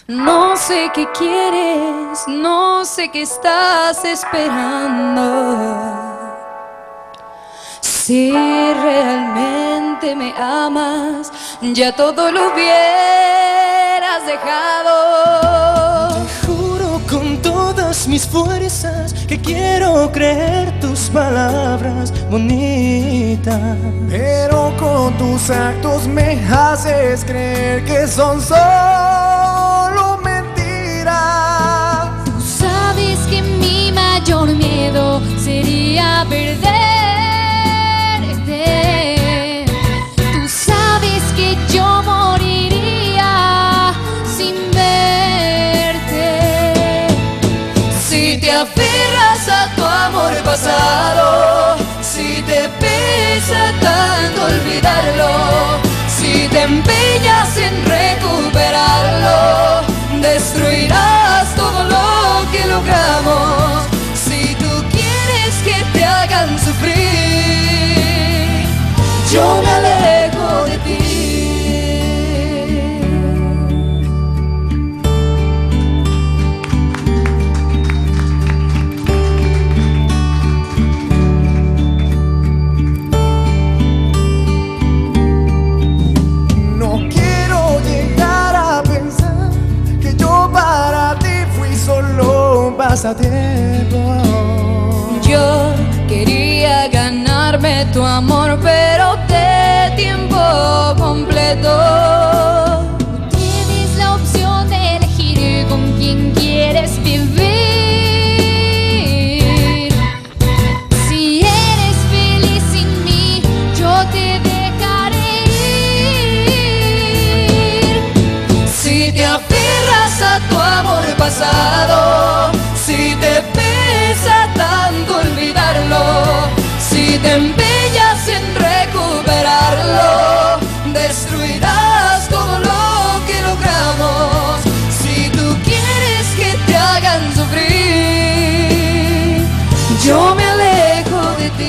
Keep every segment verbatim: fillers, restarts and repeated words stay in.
No sé qué quieres, no sé qué estás esperando. Si realmente me amas, ya todo lo hubieras dejado. Te juro con todas mis fuerzas que quiero creer tus palabras bonitas, pero con tus actos me haces creer que son solo mentiras. Tú sabes que mi mayor miedo sería perderte. Tú sabes que yo moriría sin verte. Si te aferras a tu amor pasado, si te pesa tanto olvidarlo, si te empeñas en recuperarlo, destruirás todo lo que logramos. Si tú quieres que te hagan sufrir, yo me alejo de ti. No quiero llegar a pensar que yo para ti fui solo un pasatiempo. Yo quería ganarme tu amor, pero de tiempo completo. Tienes la opción de elegir con quién quieres vivir. Si eres feliz sin mí, yo te dejaré ir. Si te aferras a tu amor pasado, si te pesa tanto olvidarlo, si te empeñas en recuperarlo, destruirás todo lo que logramos. Si tú quieres que te hagan sufrir, yo me alejo de ti.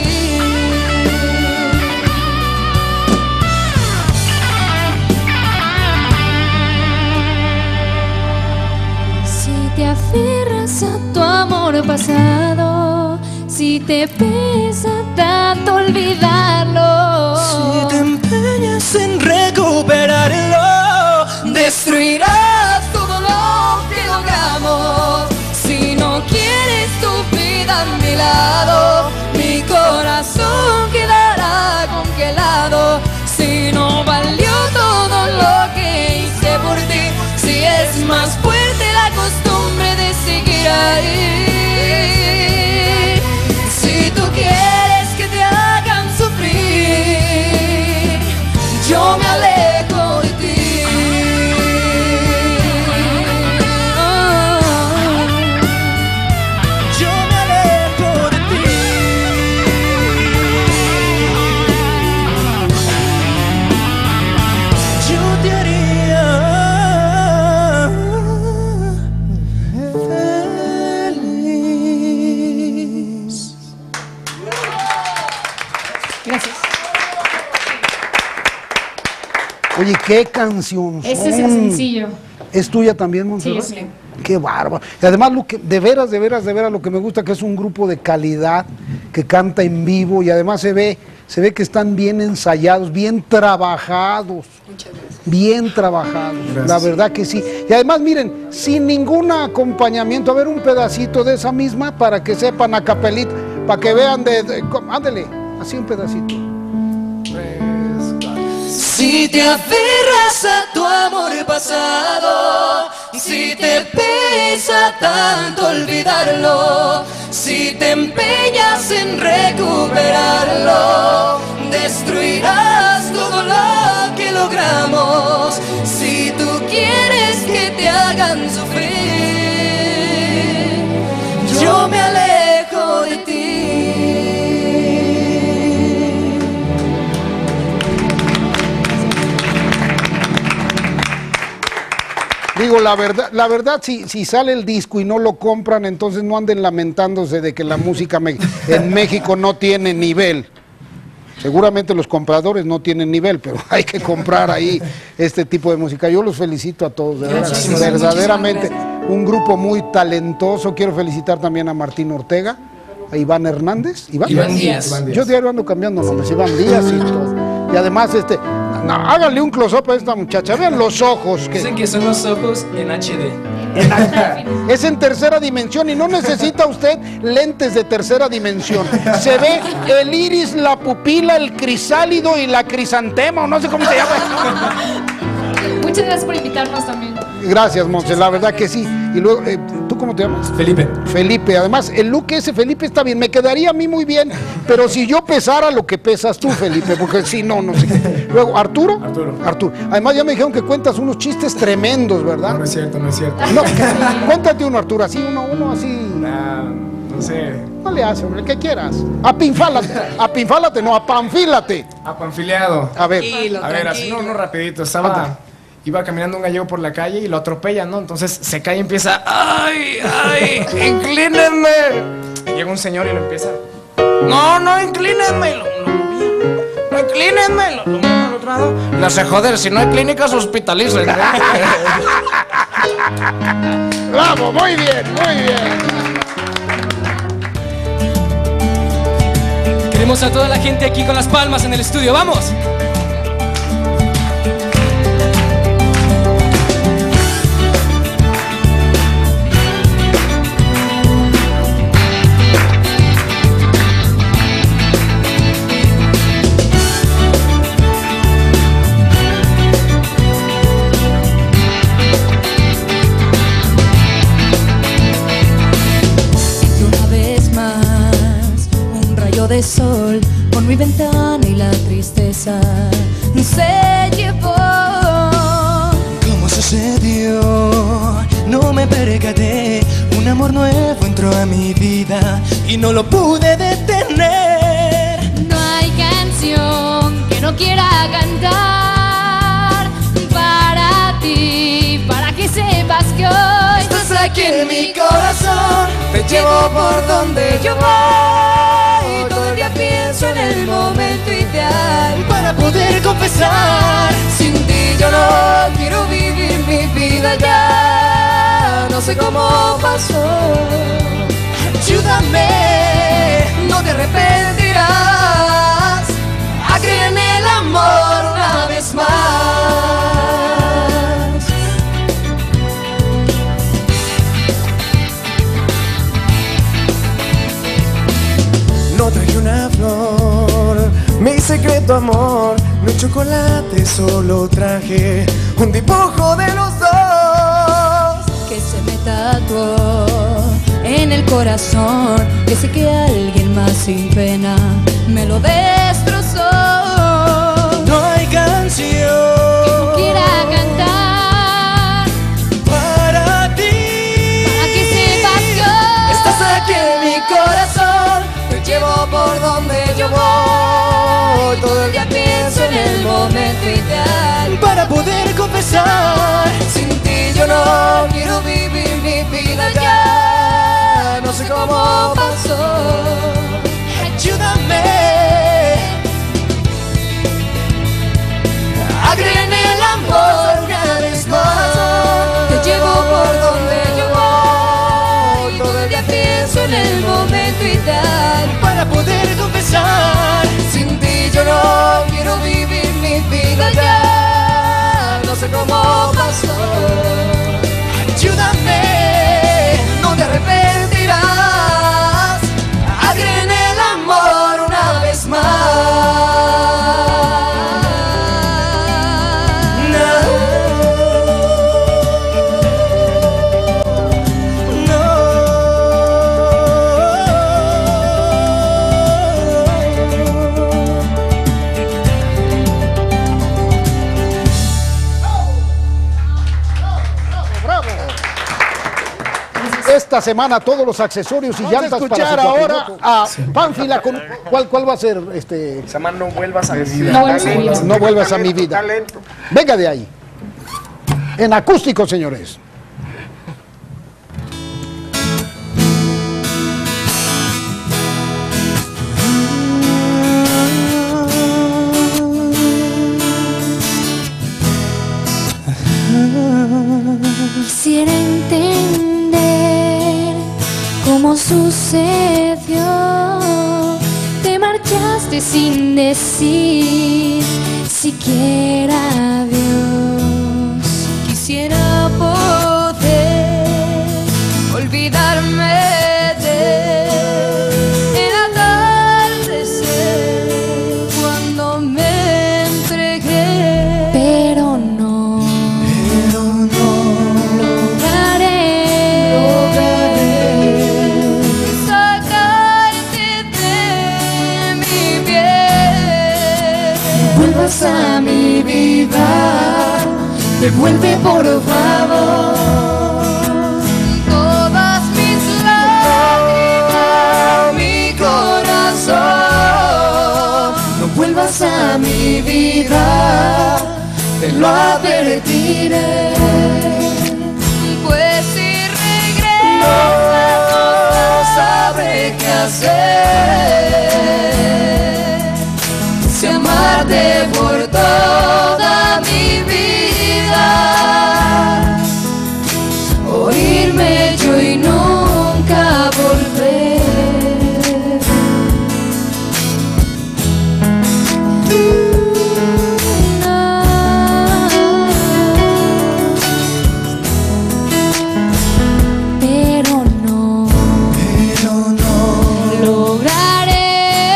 Si te aferras a tu amor pasado, si te pesa tanto olvidarlo, Si te empeñas en recuperarlo, destruirás todo lo que logramos. Si no quieres tu vida a mi lado, mi corazón quedará congelado. Si no valió todo lo que hice por ti, si es más fuerte la costumbre de seguir ahí. Si tú quieres que te hagan sufrir, yo me alejo de ti. yo me alejo de ti. Yo te haría feliz. Gracias. Oye, qué canción. Ese es el sencillo. ¿Es tuya también, Montserrat? Sí, sí. Qué bárbaro. Y además, lo que, de veras, de veras, de veras, lo que me gusta que es un grupo de calidad, que canta en vivo y además se ve, se ve que están bien ensayados, bien trabajados. Muchas gracias. Bien trabajados, Gracias. la verdad que sí. Y además, miren, sin ningún acompañamiento, a ver un pedacito de esa misma para que sepan a capelita, para que vean de, de cómo- ándele, así un pedacito. Si te aferras a tu amor pasado, si te pesa tanto olvidarlo, si te empeñas en recuperarlo, destruirás todo lo que logramos. Si tú quieres que te hagan sufrir, yo me alejo de ti. Digo, la verdad, la verdad, si, si sale el disco y no lo compran, entonces no anden lamentándose de que la música me- en México no tiene nivel. Seguramente los compradores no tienen nivel, pero hay que comprar ahí este tipo de música. Yo los felicito a todos, de verdad, Muchísimas verdaderamente un grupo muy talentoso. Quiero felicitar también a Martín Ortega, a Iván Hernández. Iván, Iván Díaz. Iván Díaz. Yo diario ando cambiando nombres, Iván Díaz y todo. Y además, este, no, háganle un close-up a esta muchacha, vean los ojos. Que Dicen que son los ojos en H D. es en tercera dimensión y no necesita usted lentes de tercera dimensión. Se ve el iris, la pupila, el crisálido y la crisantema, o no sé cómo se llama. Muchas gracias por invitarnos también. Gracias, Monse, la verdad que sí. Y luego, eh, ¿tú cómo te llamas? Felipe. Felipe, además el look ese, Felipe, está bien, me quedaría a mí muy bien, pero si yo pesara lo que pesas tú, Felipe, porque si no, no sé qué. Luego, ¿Arturo? Arturo. Arturo. Además ya me dijeron que cuentas unos chistes tremendos, No, ¿verdad? no es cierto, no es cierto. No, cuéntate uno, Arturo, así, uno, uno así. Ah, no sé. No le hace, hombre, el que quieras. Apinfálate, apinfálate, no, apanfílate. Apanfileado. A ver, A ver, así no, no rapidito. Estaba, iba caminando un gallego por la calle y lo atropella, ¿no? Entonces se cae y empieza, ¡ay, ay, inclínenme! Llega un señor y lo empieza, no, no, inclínenme. Lo, lo movía. No, inclínenme. Lo, lo mueve al otro lado. Le hace, joder, si no hay clínicas, hospitalicen. bravo, muy bien, muy bien. Queremos a toda la gente aquí con las palmas en el estudio. ¡Vamos! Y una vez más, un rayo de sol por mi ventana y la tristeza se llevó. ¿Cómo sucedió? No me percaté. Un amor nuevo entró a mi vida y no lo pude detener. No hay canción que no quiera cantar para ti, para que sepas que hoy estás aquí en mi corazón. Te llevo por donde yo voy, todo el día pienso en el momento ideal Para poder confesar, Sin ti yo no quiero vivir mi vida ya. No sé cómo pasó. ayúdame. No te arrepentirás. A creer en el amor una vez más. No traje una flor, mi secreto amor, no hay chocolate, solo traje un dibujo de los dos. Que se me tatuó en el corazón, que sé que alguien más sin pena me lo destrozó. No hay canción Que no quiera cantar para ti. para que sepas que hoy Estás aquí en mi corazón, te llevo por donde yo voy. Todo el día pienso en el momento ideal para poder confesar. Sin ti yo no quiero vivir mi vida ya. No sé cómo pasó. Ayúdame A creer en el amor una vez más. Te llevo por donde yo voy. Todo el día pienso en el momento ideal para poder confesar. Sin ti yo no quiero vivir mi vida ya. No sé cómo pasó. Ayúdame, No te arrepentirás. A creer en el amor una vez más. bravo. Esta semana todos los accesorios y Vamos a llantas escuchar para su ahora papiloto. A Pánfila con ¿cuál, cuál va a ser este? Se llama No vuelvas a mi vida. No vuelvas a mi vida. No vuelvas a mi vida. Talento. Venga de ahí. En acústico, señores. sucedió. Te marchaste sin decir siquiera adiós. Quisiera poder olvidarme de el atardecer cuando me entregué, pero no, Pero no lograré, sacarte de mi piel. vuelvas a mi vida, devuelve por favor Todas mis lágrimas, mi corazón. no vuelvas a mi vida, te lo advertiré. Pues si regresas no sabré qué hacer. Si amarte por toda mi vida o irme yo y nunca volver. Pero no, Pero no lograré,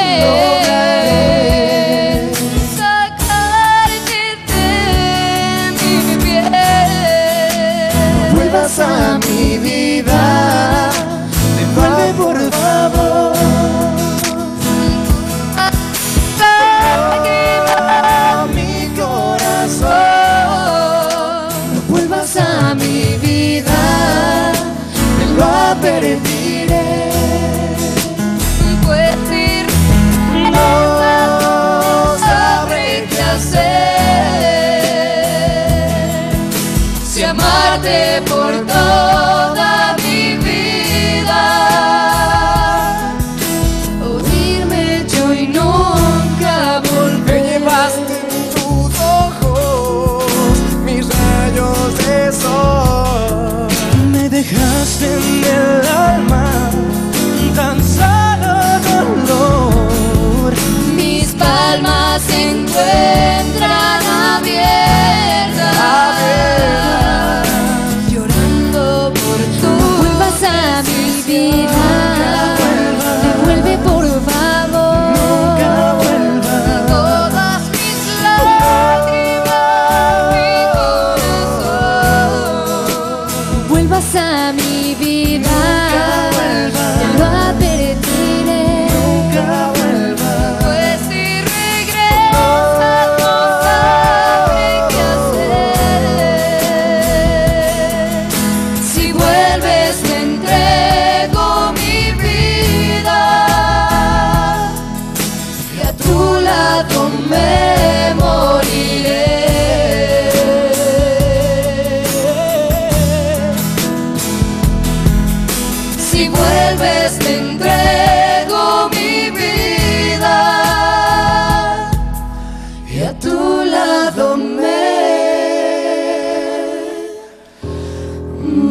sacarte de mi piel. vuelvas a mi vida, devuelve por favor mi corazón. No vuelvas a mi vida, te lo advertiré. Pues si No sabré qué hacer. Si amarte por toda mi vida o irme yo y nunca Me volver. llevaste en tus ojos mis rayos de sol. Me dejaste en el alma tan solo dolor. Mis palmas se encuentran abiertas, llorando por tú. Vuelvas a mi vida, devuelve por favor. Nunca vuelvas. Todas mis lágrimas, mi corazón. Vuelvas a mi vida, te lo advertiré. Pues si regresas no sabré qué hacer. Si vuelves me entrego mi vida y a tu lado me moriré. Si vuelves te entrego mi vida y a tu lado me